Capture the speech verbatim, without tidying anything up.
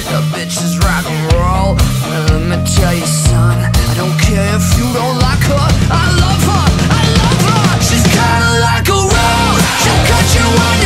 The bitch is rock and roll. Well, let me tell you, son, I don't care if you don't like her. I love her, I love her. She's kinda like a rose. She'll cut you on